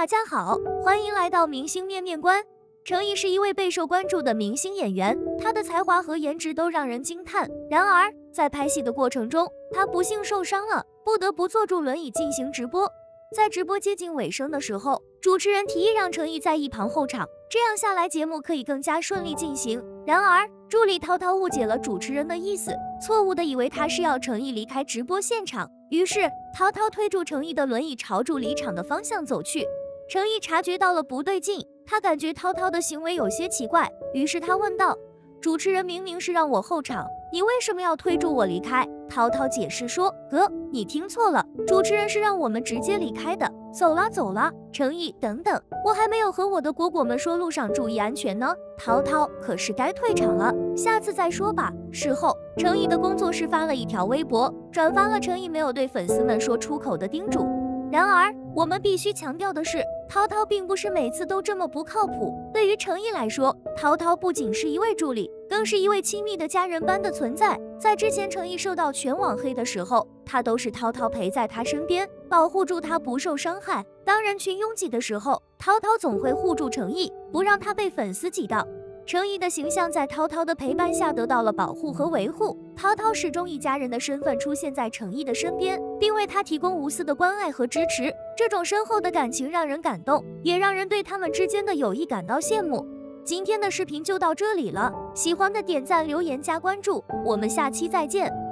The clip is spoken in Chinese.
大家好，欢迎来到明星面面观。程毅是一位备受关注的明星演员，他的才华和颜值都让人惊叹。然而，在拍戏的过程中，他不幸受伤了，不得不坐住轮椅进行直播。在直播接近尾声的时候，主持人提议让程毅在一旁候场，这样下来节目可以更加顺利进行。然而，助理涛涛误解了主持人的意思，错误的以为他是要程毅离开直播现场。于是，涛涛推住程毅的轮椅朝住离场的方向走去。程毅察觉到了不对劲，他感觉涛涛的行为有些奇怪，于是他问道：“主持人明明是让我候场，你为什么要推住我离开？”涛涛解释说：“哥，你听错了，主持人是让我们直接离开的。走啦走啦，程毅，等等，我还没有和我的果果们说路上注意安全呢。”涛涛，可是该退场了，下次再说吧。事后，程毅的工作室发了一条微博，转发了程毅没有对粉丝们说出口的叮嘱。然而，我们必须强调的是，涛涛并不是每次都这么不靠谱。对于程毅来说，涛涛不仅是一位助理，更是一位亲密的家人般的存在。在之前程毅受到全网黑的时候，他都是涛涛陪在他身边，保护住他不受伤害。当人群拥挤的时候，涛涛总会护住程毅，不让他被粉丝挤到。程毅的形象在涛涛的陪伴下得到了保护和维护，涛涛始终以家人的身份出现在程毅的身边，并为他提供无私的关爱和支持。这种深厚的感情让人感动，也让人对他们之间的友谊感到羡慕。今天的视频就到这里了，喜欢的点赞、留言、加关注，我们下期再见。